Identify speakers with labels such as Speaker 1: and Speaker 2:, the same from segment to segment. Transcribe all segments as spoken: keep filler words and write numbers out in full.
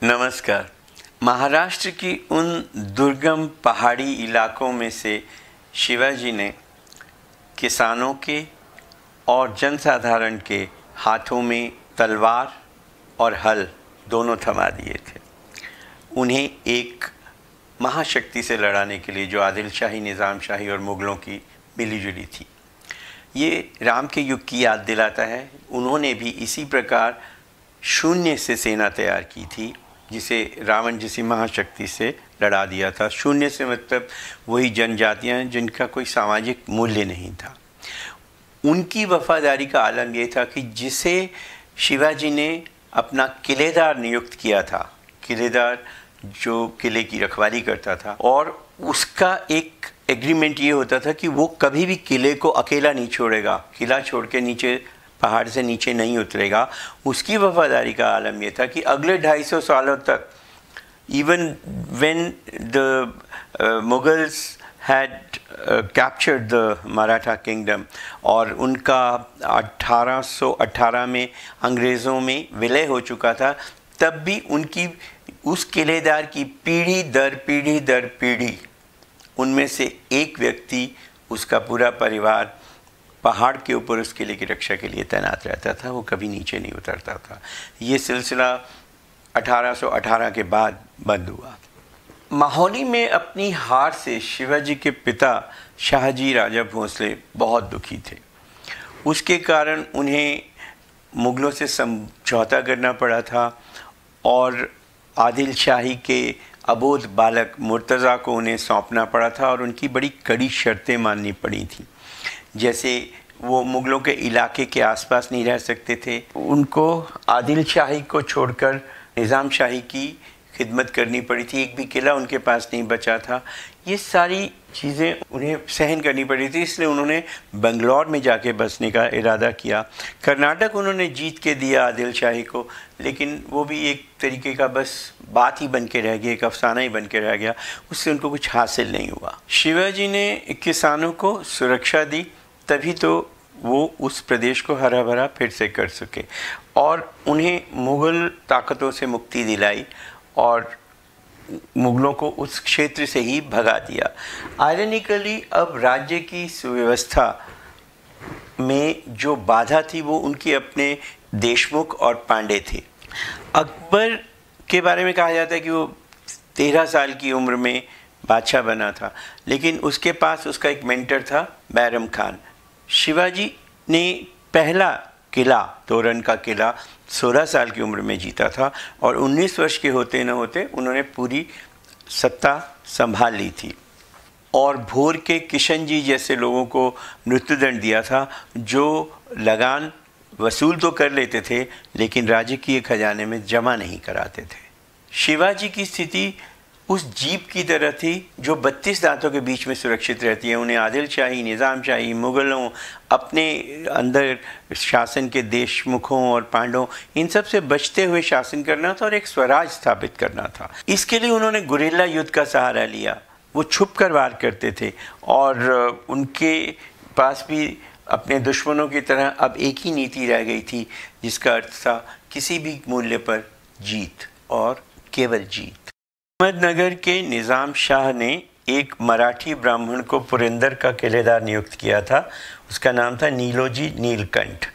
Speaker 1: नमस्कार। महाराष्ट्र की उन दुर्गम पहाड़ी इलाकों में से शिवाजी ने किसानों के और जनसाधारण के हाथों में तलवार और हल दोनों थमा दिए थे। उन्हें एक महाशक्ति से लड़ाने के लिए जो आदिल शाही, निज़ाम शाही और मुग़लों की मिलीजुली थी। ये राम के युग की याद दिलाता है। उन्होंने भी इसी प्रकार शून्य से सेना तैयार की थी, जिसे रावण जैसी महाशक्ति से लड़ा दिया था। शून्य से मतलब वही जनजातियां जिनका कोई सामाजिक मूल्य नहीं था। उनकी वफादारी का आलम यह था कि जिसे शिवाजी ने अपना किलेदार नियुक्त किया था, किलेदार जो किले की रखवाली करता था, और उसका एक एग्रीमेंट ये होता था कि वो कभी भी किले को अकेला नहीं छोड़ेगा, किला छोड़ के नीचे पहाड़ से नीचे नहीं उतरेगा। उसकी वफादारी का आलम यह था कि अगले ढाई सौ सालों तक, even when the Mughals had captured the Maratha kingdom और उनका अठारह सौ अठारह में अंग्रेज़ों में विलय हो चुका था, तब भी उनकी उस किलेदार की पीढ़ी दर पीढ़ी दर पीढ़ी उनमें से एक व्यक्ति, उसका पूरा परिवार पहाड़ के ऊपर उस किले की रक्षा के लिए तैनात रहता था। वो कभी नीचे नहीं उतरता था। ये सिलसिला अठारह सौ अठारह के बाद बंद हुआ। माहौली में अपनी हार से शिवाजी के पिता शाहजी राजा भोंसले बहुत दुखी थे। उसके कारण उन्हें मुग़लों से समझौता करना पड़ा था और आदिल शाही के अबोध बालक मुर्तज़ा को उन्हें सौंपना पड़ा था और उनकी बड़ी कड़ी शर्तें माननी पड़ी थी। जैसे वो मुग़लों के इलाके के आसपास नहीं रह सकते थे, उनको आदिल शाही को छोड़कर निज़ाम शाही की खिदमत करनी पड़ी थी, एक भी किला उनके पास नहीं बचा था। ये सारी चीज़ें उन्हें सहन करनी पड़ी थी, इसलिए उन्होंने बंगलौर में जाके बसने का इरादा किया। कर्नाटक उन्होंने जीत के दिया आदिल शाही को, लेकिन वो भी एक तरीके का बस बात ही बन के रह गया, एक अफसाना ही बन के रह गया। उससे उनको कुछ हासिल नहीं हुआ। शिवाजी ने किसानों को सुरक्षा दी, तभी तो वो उस प्रदेश को हरा भरा फिर से कर सके और उन्हें मुग़ल ताकतों से मुक्ति दिलाई और मुग़लों को उस क्षेत्र से ही भगा दिया। आयरनिकली अब राज्य की सुव्यवस्था में जो बाधा थी वो उनके अपने देशमुख और पांडे थे। अकबर के बारे में कहा जाता है कि वो तेरह साल की उम्र में बादशाह बना था, लेकिन उसके पास उसका एक मेंटर था, बैरम खान। शिवाजी ने पहला किला, तोरण का किला, सोलह साल की उम्र में जीता था और उन्नीस वर्ष के होते न होते उन्होंने पूरी सत्ता संभाल ली थी और भोर के किशन जी जैसे लोगों को मृत्युदंड दिया था, जो लगान वसूल तो कर लेते थे लेकिन राजकीय खजाने में जमा नहीं कराते थे। शिवाजी की स्थिति उस जीप की तरह थी जो बत्तीस दांतों के बीच में सुरक्षित रहती है। उन्हें आदिल शाही, निज़ाम शाही, मुग़लों, अपने अंदर शासन के देशमुखों और पांडवों, इन सब से बचते हुए शासन करना था और एक स्वराज स्थापित करना था। इसके लिए उन्होंने गुरिल्ला युद्ध का सहारा लिया। वो छुप कर वार करते थे और उनके पास भी अपने दुश्मनों की तरह अब एक ही नीति रह गई थी, जिसका अर्थ था किसी भी मूल्य पर जीत और केवल जीत। अहमदनगर के निज़ाम शाह ने एक मराठी ब्राह्मण को पुरंदर का किलेदार नियुक्त किया था। उसका नाम था नीलोजी नीलकंठ।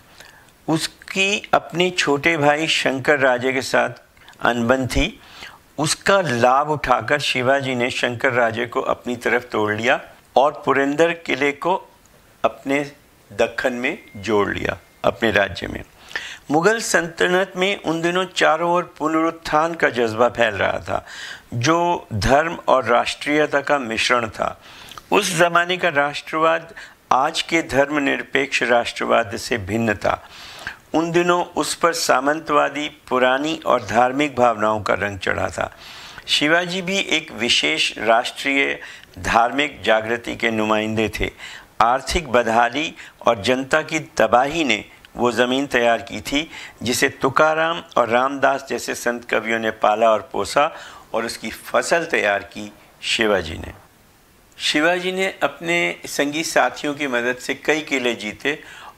Speaker 1: उसकी अपने छोटे भाई शंकर राजे के साथ अनबन थी। उसका लाभ उठाकर शिवाजी ने शंकर राजे को अपनी तरफ तोड़ लिया और पुरंदर किले को अपने दक्खन में जोड़ लिया, अपने राज्य में। मुग़ल सल्तनत में उन दिनों चारों ओर पुनरुत्थान का जज्बा फैल रहा था, जो धर्म और राष्ट्रीयता का मिश्रण था। उस ज़माने का राष्ट्रवाद आज के धर्मनिरपेक्ष राष्ट्रवाद से भिन्न था। उन दिनों उस पर सामंतवादी, पुरानी और धार्मिक भावनाओं का रंग चढ़ा था। शिवाजी भी एक विशेष राष्ट्रीय धार्मिक जागृति के नुमाइंदे थे। आर्थिक बदहाली और जनता की तबाही ने वो ज़मीन तैयार की थी जिसे तुकाराम और रामदास जैसे संत कवियों ने पाला और पोसा, और उसकी फसल तैयार की शिवाजी ने। शिवाजी ने अपने संगी साथियों की मदद से कई किले जीते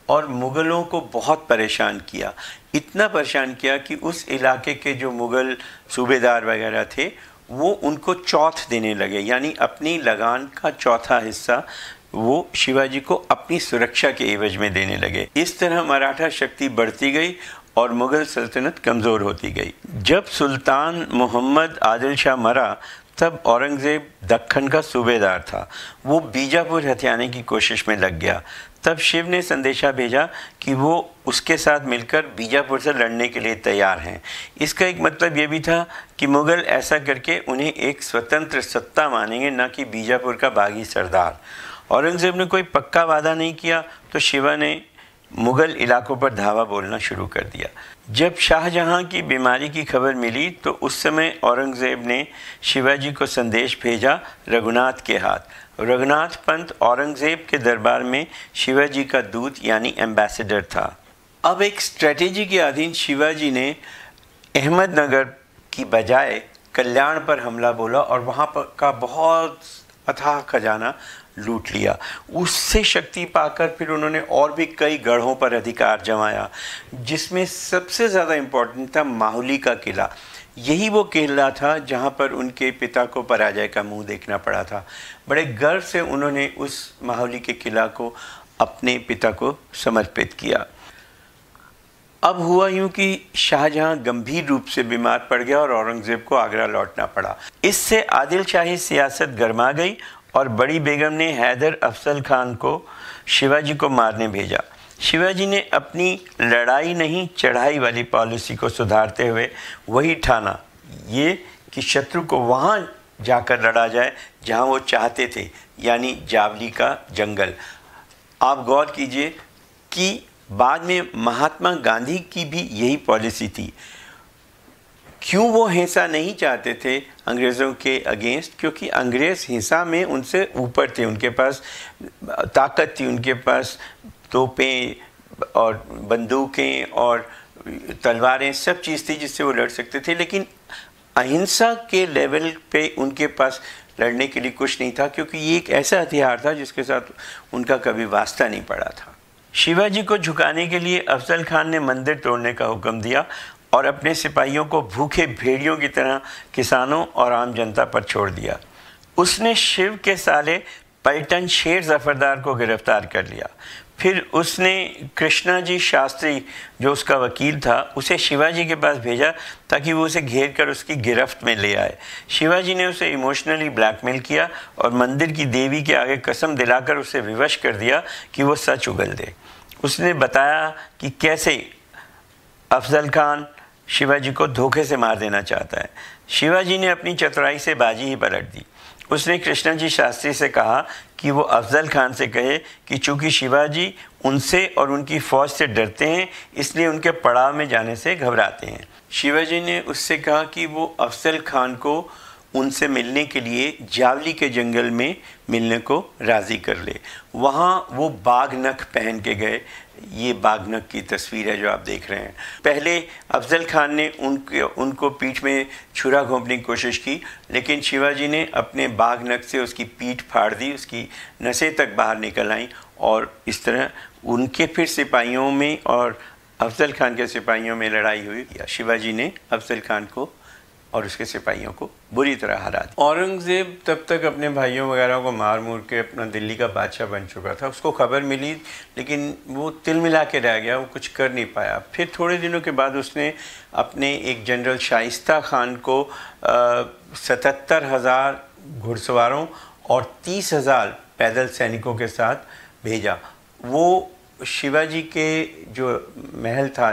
Speaker 1: और मुग़लों को बहुत परेशान किया। इतना परेशान किया कि उस इलाके के जो मुग़ल सूबेदार वगैरह थे वो उनको चौथ देने लगे, यानी अपनी लगान का चौथा हिस्सा वो शिवाजी को अपनी सुरक्षा के एवज में देने लगे। इस तरह मराठा शक्ति बढ़ती गई और मुग़ल सल्तनत कमज़ोर होती गई। जब सुल्तान मोहम्मद आदिल शाह मरा तब औरंगज़ेब दक्खन का सूबेदार था। वो बीजापुर हथियाने की कोशिश में लग गया। तब शिव ने संदेशा भेजा कि वो उसके साथ मिलकर बीजापुर से लड़ने के लिए तैयार हैं। इसका एक मतलब ये भी था कि मुग़ल ऐसा करके उन्हें एक स्वतंत्र सत्ता मानेंगे, न कि बीजापुर का बागी सरदार। औरंगज़ेब ने कोई पक्का वादा नहीं किया तो शिवा ने मुग़ल इलाकों पर धावा बोलना शुरू कर दिया। जब शाहजहां की बीमारी की खबर मिली तो उस समय औरंगज़ेब ने शिवाजी को संदेश भेजा रघुनाथ के हाथ। रघुनाथ पंत औरंगज़ेब के दरबार में शिवाजी का दूत यानी एम्बेसडर था। अब एक स्ट्रेटेजी के अधीन शिवाजी ने अहमदनगर की बजाय कल्याण पर हमला बोला और वहाँ पर का बहुत अथाह खजाना लूट लिया। उससे शक्ति पाकर फिर उन्होंने और भी कई गढ़ों पर अधिकार जमाया, जिसमें सबसे ज़्यादा इम्पोर्टेंट था माहुली का किला। यही वो किला था जहाँ पर उनके पिता को पराजय का मुंह देखना पड़ा था। बड़े गर्व से उन्होंने उस माहुली के किला को अपने पिता को समर्पित किया। अब हुआ यूँ कि शाहजहां गंभीर रूप से बीमार पड़ गया और औरंगज़ेब को आगरा लौटना पड़ा। इससे आदिल शाही सियासत गरमा गई और बड़ी बेगम ने हैदर अफजल खान को शिवाजी को मारने भेजा। शिवाजी ने अपनी लड़ाई नहीं चढ़ाई वाली पॉलिसी को सुधारते हुए वही ठाना ये कि शत्रु को वहाँ जाकर लड़ा जाए जहाँ वो चाहते थे, यानी जावली का जंगल। आप गौर कीजिए कि बाद में महात्मा गांधी की भी यही पॉलिसी थी। क्यों वो हिंसा नहीं चाहते थे अंग्रेज़ों के अगेंस्ट? क्योंकि अंग्रेज़ हिंसा में उनसे ऊपर थे, उनके पास ताकत थी, उनके पास तोपें और बंदूकें और तलवारें सब चीज़ थी जिससे वो लड़ सकते थे। लेकिन अहिंसा के लेवल पे उनके पास लड़ने के लिए कुछ नहीं था, क्योंकि ये एक ऐसा हथियार था जिसके साथ उनका कभी वास्ता नहीं पड़ा था। शिवाजी को झुकाने के लिए अफजल खान ने मंदिर तोड़ने का हुक्म दिया और अपने सिपाहियों को भूखे भेड़ियों की तरह किसानों और आम जनता पर छोड़ दिया। उसने शिव के साले पलटन शेर जफरदार को गिरफ्तार कर लिया। फिर उसने कृष्णा जी शास्त्री, जो उसका वकील था, उसे शिवाजी के पास भेजा ताकि वो उसे घेर कर उसकी गिरफ्त में ले आए। शिवाजी ने उसे इमोशनली ब्लैकमेल किया और मंदिर की देवी के आगे कसम दिलाकर उसे विवश कर दिया कि वो सच उगल दे। उसने बताया कि कैसे अफजल खान शिवाजी को धोखे से मार देना चाहता है। शिवाजी ने अपनी चतुराई से बाजी ही पलट दी। उसने कृष्णा जी शास्त्री से कहा कि वो अफजल खान से कहे कि चूँकि शिवाजी उनसे और उनकी फ़ौज से डरते हैं इसलिए उनके पड़ाव में जाने से घबराते हैं। शिवाजी ने उससे कहा कि वो अफजल खान को उनसे मिलने के लिए जावली के जंगल में मिलने को राज़ी कर ले। वहाँ वो बाघ नख पहन के गए। ये बाघ नख की तस्वीर है जो आप देख रहे हैं। पहले अफजल खान ने उनके उनको पीठ में छुरा घोंपने की कोशिश की, लेकिन शिवाजी ने अपने बाघ नख से उसकी पीठ फाड़ दी, उसकी नसें तक बाहर निकल आईं और इस तरह उनके फिर सिपाहियों में और अफजल खान के सिपाहियों में लड़ाई हुई। शिवाजी ने अफजल खान को और उसके सिपाहियों को बुरी तरह हरा दिया। औरंगज़ेब तब तक अपने भाइयों वगैरह को मार मूर के अपना दिल्ली का बादशाह बन चुका था। उसको खबर मिली लेकिन वो तिल मिला के रह गया, वो कुछ कर नहीं पाया। फिर थोड़े दिनों के बाद उसने अपने एक जनरल शाइस्ता खान को सतहत्तर हज़ार घुड़सवारों और तीस हज़ार पैदल सैनिकों के साथ भेजा। वो शिवाजी के जो महल था,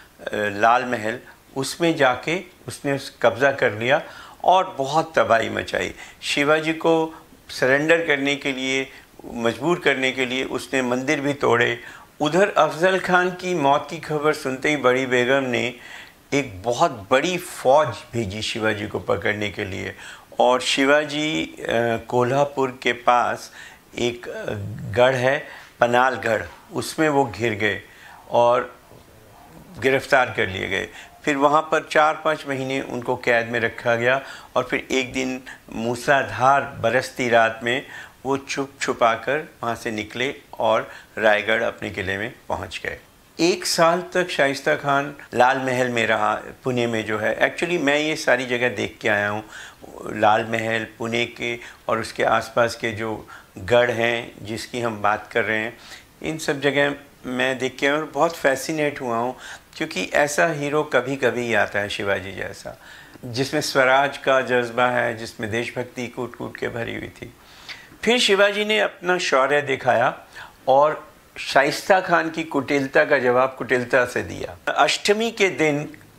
Speaker 1: लाल महल, उसमें जाके उसने उस कब्ज़ा कर लिया और बहुत तबाही मचाई। शिवाजी को सरेंडर करने के लिए मजबूर करने के लिए उसने मंदिर भी तोड़े। उधर अफजल खान की मौत की खबर सुनते ही बड़ी बेगम ने एक बहुत बड़ी फ़ौज भेजी शिवाजी को पकड़ने के लिए और शिवाजी कोल्हापुर के पास एक गढ़ है, पनालगढ़, उसमें वो घिर गए और गिरफ्तार कर लिए गए। फिर वहाँ पर चार पाँच महीने उनको कैद में रखा गया और फिर एक दिन मूसलाधार बरसती रात में वो छुप छुपा कर वहाँ से निकले और रायगढ़ अपने किले में पहुंच गए। एक साल तक शाइस्ता खान लाल महल में रहा, पुणे में जो है। एक्चुअली मैं ये सारी जगह देख के आया हूँ, लाल महल, पुणे के और उसके आसपास के जो गढ़ हैं जिसकी हम बात कर रहे हैं, इन सब जगह मैं देख के और बहुत फैसिनेट हुआ हूँ, क्योंकि ऐसा हीरो कभी कभी ही आता है शिवाजी जैसा, जिसमें स्वराज का जज्बा है, जिसमें देशभक्ति कूट कूट के भरी हुई थी। फिर शिवाजी ने अपना शौर्य दिखाया और शाइस्ता खान की कुटिलता का जवाब कुटिलता से दिया। अष्टमी के दिन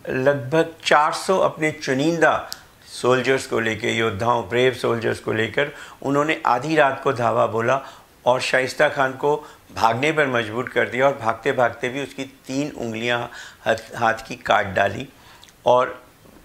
Speaker 1: लगभग चार सौ अपने चुनिंदा सोल्जर्स को लेकर, योद्धाओं, ब्रेव सोल्जर्स को लेकर उन्होंने आधी रात को धावा बोला और शाइस्ता खान को भागने पर मजबूर कर दिया, और भागते भागते भी उसकी तीन उंगलियां हाथ, हाथ की काट डाली। और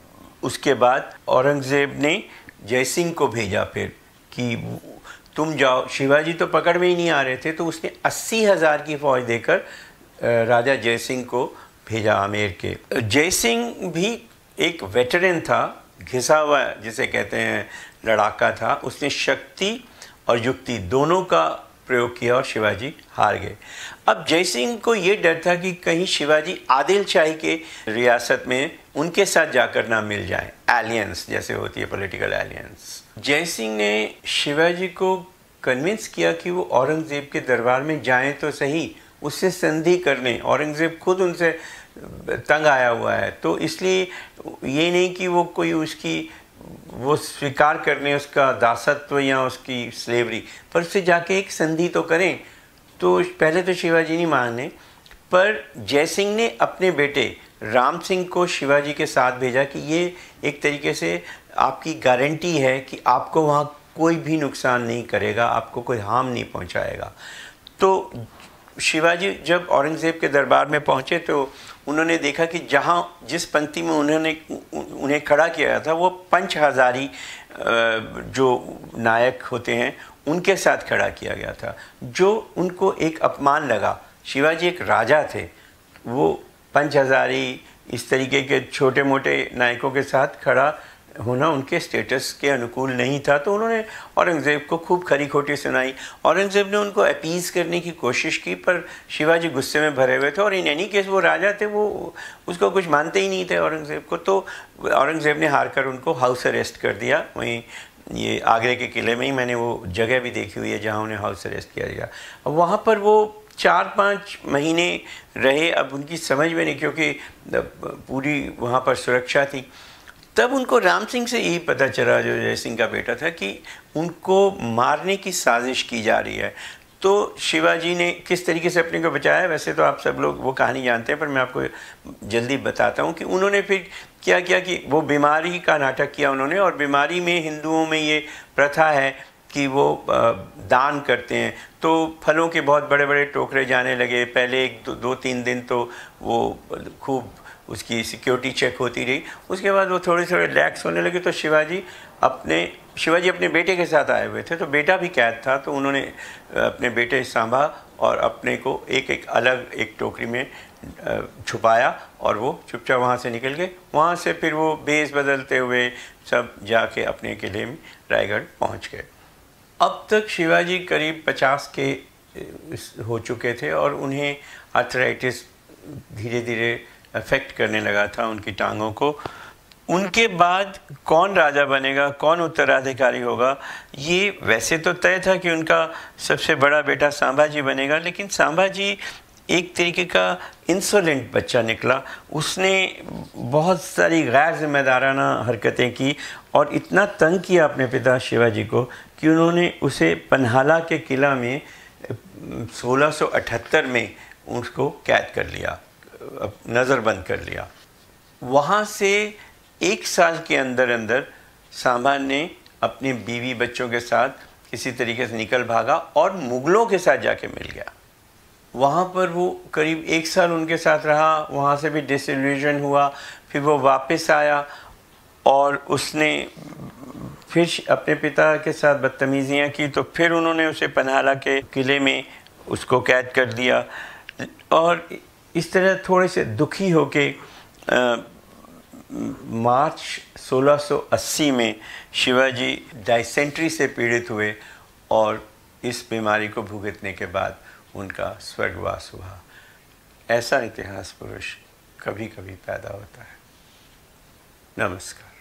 Speaker 1: उसके बाद औरंगज़ेब ने जयसिंह को भेजा फिर कि तुम जाओ। शिवाजी तो पकड़ में ही नहीं आ रहे थे, तो उसने अस्सी हज़ार की फ़ौज देकर राजा जयसिंह को भेजा आमेर के। जयसिंह भी एक वेटरन था, घिसा हुआ जिसे कहते हैं लड़ाका था। उसने शक्ति और युक्ति दोनों का प्रयोग किया और शिवाजी हार गए। अब जयसिंह को ये डर था कि कहीं शिवाजी आदिल शाही के रियासत में उनके साथ जाकर ना मिल जाए, एलियंस जैसे होती है, पॉलिटिकल एलियंस। जयसिंह ने शिवाजी को कन्विंस किया कि वो औरंगज़ेब के दरबार में जाएं तो सही, उससे संधि कर लें। औरंगज़ेब खुद उनसे तंग आया हुआ है, तो इसलिए ये नहीं कि वो कोई उसकी वो स्वीकार करने उसका दासत्व या उसकी स्लेवरी, पर उससे जाके एक संधि तो करें। तो पहले तो शिवाजी नहीं माने, पर जयसिंह ने अपने बेटे राम सिंह को शिवाजी के साथ भेजा कि ये एक तरीके से आपकी गारंटी है कि आपको वहाँ कोई भी नुकसान नहीं करेगा, आपको कोई हार्म नहीं पहुँचाएगा। तो शिवाजी जब औरंगज़ेब के दरबार में पहुँचे तो उन्होंने देखा कि जहाँ जिस पंक्ति में उन्होंने उन्हें खड़ा किया था वो पंच हज़ारी जो नायक होते हैं उनके साथ खड़ा किया गया था, जो उनको एक अपमान लगा। शिवाजी एक राजा थे, वो पंच हज़ारी इस तरीके के छोटे मोटे नायकों के साथ खड़ा होना उनके स्टेटस के अनुकूल नहीं था। तो उन्होंने औरंगज़ेब को खूब खरी खोटी सुनाई। औरंगज़ेब ने उनको अपीज़ करने की कोशिश की, पर शिवाजी गुस्से में भरे हुए थे और इन एनी केस वो राजा थे, वो उसको कुछ मानते ही नहीं थे औरंगज़ेब को। तो औरंगज़ेब ने हार कर उनको हाउस अरेस्ट कर दिया। वहीं ये आगरे के किले में ही मैंने वो जगह भी देखी हुई है जहाँ उन्हें हाउस अरेस्ट किया गया। अब वहाँ पर वो चार पाँच महीने रहे। अब उनकी समझ में नहीं, क्योंकि पूरी वहाँ पर सुरक्षा थी। तब उनको राम सिंह से यही पता चला, जो जयसिंह का बेटा था, कि उनको मारने की साजिश की जा रही है। तो शिवाजी ने किस तरीके से अपने को बचाया, वैसे तो आप सब लोग वो कहानी जानते हैं, पर मैं आपको जल्दी बताता हूँ कि उन्होंने फिर क्या किया कि वो बीमारी का नाटक किया उन्होंने। और बीमारी में हिंदुओं में ये प्रथा है कि वो दान करते हैं, तो फलों के बहुत बड़े बड़े टोकरे जाने लगे। पहले एक दो, दो तीन दिन तो वो खूब उसकी सिक्योरिटी चेक होती रही, उसके बाद वो थोड़े थोड़े लैक्स होने लगे। तो शिवाजी अपने शिवाजी अपने बेटे के साथ आए हुए थे, तो बेटा भी कैद था, तो उन्होंने अपने बेटे सांभा और अपने को एक एक अलग एक टोकरी में छुपाया और वो चुपचाप वहाँ से निकल गए। वहाँ से फिर वो भेष बदलते हुए सब जाके अपने किले में रायगढ़ पहुँच गए। अब तक शिवाजी करीब पचास के हो चुके थे और उन्हें आर्थराइटिस धीरे धीरे अफेक्ट करने लगा था उनकी टांगों को। उनके बाद कौन राजा बनेगा, कौन उत्तराधिकारी होगा, ये वैसे तो तय था कि उनका सबसे बड़ा बेटा सांभा जी बनेगा, लेकिन सांभा जी एक तरीके का इंसोलेंट बच्चा निकला। उसने बहुत सारी गैर जिम्मेदाराना हरकतें की और इतना तंग किया अपने पिता शिवाजी को कि उन्होंने उसे पन्हाला के किला में सोलह सौ अठहत्तर में उसको कैद कर लिया, नज़रबंद कर लिया। वहाँ से एक साल के अंदर अंदर सांभा ने अपनी बीवी बच्चों के साथ किसी तरीके से निकल भागा और मुग़लों के साथ जाके मिल गया। वहाँ पर वो करीब एक साल उनके साथ रहा, वहाँ से भी डिसइल्यूजन हुआ। फिर वो वापस आया और उसने फिर अपने पिता के साथ बदतमीज़ियाँ की, तो फिर उन्होंने उसे पन्हाला के किले में उसको कैद कर दिया। और इस तरह थोड़े से दुखी होके मार्च सोलह सौ अस्सी में शिवाजी डायसेंट्री से पीड़ित हुए और इस बीमारी को भुगतने के बाद उनका स्वर्गवास हुआ। ऐसा इतिहास पुरुष कभी कभी पैदा होता है। नमस्कार।